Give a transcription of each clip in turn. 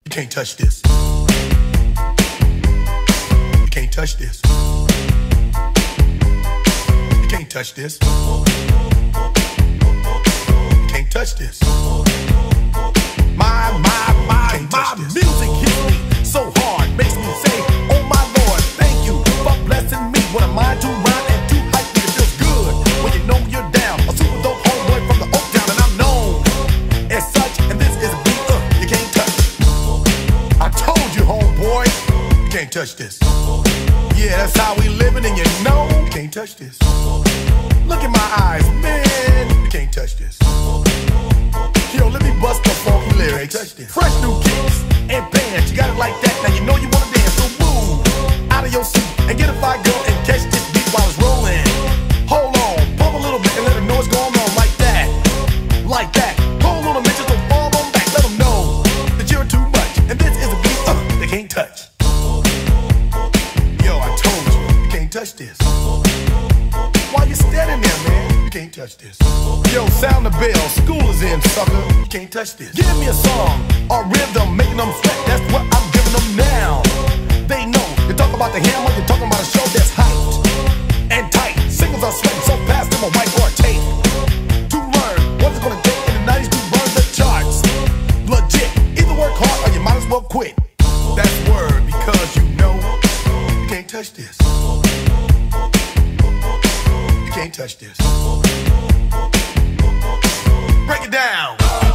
You can't touch this. You can't touch this. You can't touch this. You can't touch this. My music hits me so hard, makes me say, oh my Lord, thank you for blessing me. What am I to rhyme and to hype me? It feels good when you know you're down. A super dope homeboy from the Oak Town, and I'm known as such. And this is a beat you can't touch. I told you, homeboy, you can't touch this. Yeah, that's how we living, and you know you can't touch this. Look in my eyes, man, you can't touch this. Yo, let me bust the funky lyrics. Fresh new kicks and bands, you got it like that. Now you know you wanna dance, so move out of your seat and get a fire girl and catch this beat while it's rolling. Hold on, pump a little bit and let them know what's going on like that, like that. Hold on a minute, just fall on back, let them know that you're too much. And this is a beat they can't touch. Yo, I told you, you can't touch this. Why you standing there, man? You can't touch this. Yo, sound the bell, school is in, sucker. You can't touch this. Give me a song or rhythm, making them sweat. That's what I'm giving them now. They know. You talk about the hammer, you're talking about a show that's hyped and tight. Singles are sweating so fast, them a white or a tape. To learn what's it gonna take in the 90s to burn the charts. Legit. Either work hard or you might as well quit. That's word, because you know you can't touch this. You can't touch this. Break it down.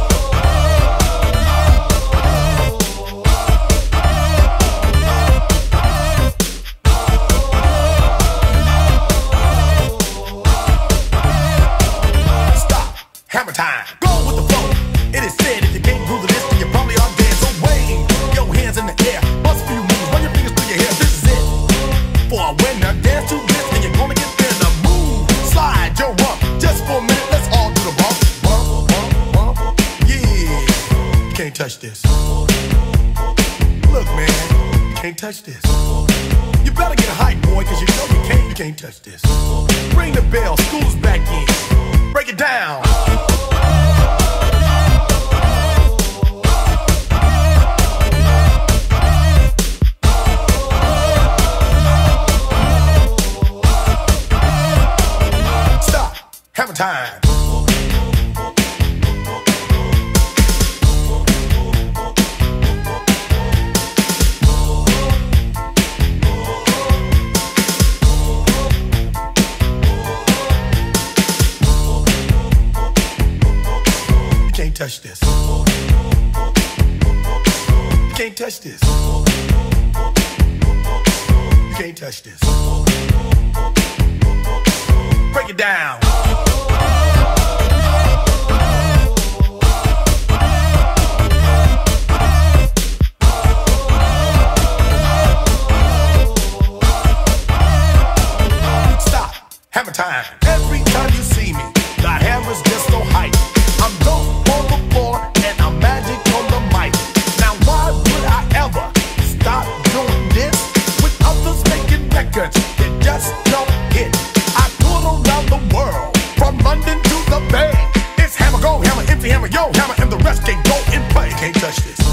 Stop. Hammer time. Go with the flow. It is said if you can't groove to this, then you probably are dead. So wave your hands in the air. Bust a few moves. Run your fingers through your hair. This is it. For a winner, dance to this, and you're gonna get there. The move. Slide your rump. Just for a minute, let's all do the bump. Bump, bump, bump. Yeah. You can't touch this. Look, man, you can't touch this. You better get hype, boy, cause you know you can't touch this. Ring the bell, school's back in. Break it down. Stop. Hammer time. You can't touch this. You can't touch this. You can't touch this. Break it down. Stop. Hammer time. Every time you see me, the hammer's just so hype. I'm dope on the floor and I'm magic on the mic. Now why would I ever stop doing this with others making records that just don't hit? I tour around the world, from London to the Bay. It's hammer, go hammer, empty hammer, yo hammer, and the rest can go and play. You can't touch this.